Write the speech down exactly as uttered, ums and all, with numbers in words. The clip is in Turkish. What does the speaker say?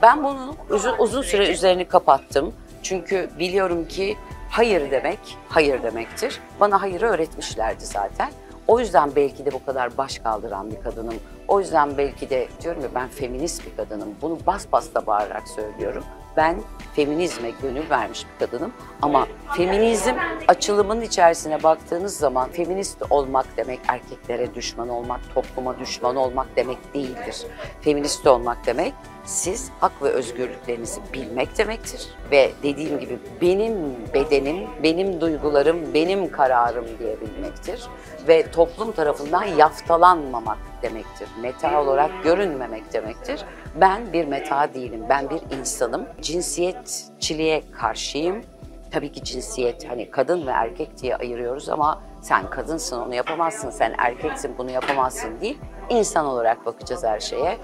Ben bunu uzun, uzun süre üzerini kapattım. Çünkü biliyorum ki hayır demek, hayır demektir. Bana hayırı öğretmişlerdi zaten. O yüzden belki de bu kadar baş kaldıran bir kadınım. O yüzden belki de diyorum ya ben feminist bir kadınım. Bunu bas bas da bağırarak söylüyorum. Ben feminizme gönül vermiş bir kadınım. Ama feminizm açılımının içerisine baktığınız zaman feminist olmak demek erkeklere düşman olmak, topluma düşman olmak demek değildir. Feminist olmak demek siz hak ve özgürlüklerinizi bilmek demektir. Ve dediğim gibi benim bedenim, benim duygularım, benim kararım diyebilmektir. Ve toplum tarafından yaftalanmamak demektir. Meta olarak görünmemek demektir. Ben bir meta değilim, ben bir insanım. Cinsiyetçiliğe karşıyım. Tabii ki cinsiyet, hani kadın ve erkek diye ayırıyoruz ama sen kadınsın onu yapamazsın, sen erkeksin bunu yapamazsın değil. İnsan olarak bakacağız her şeye.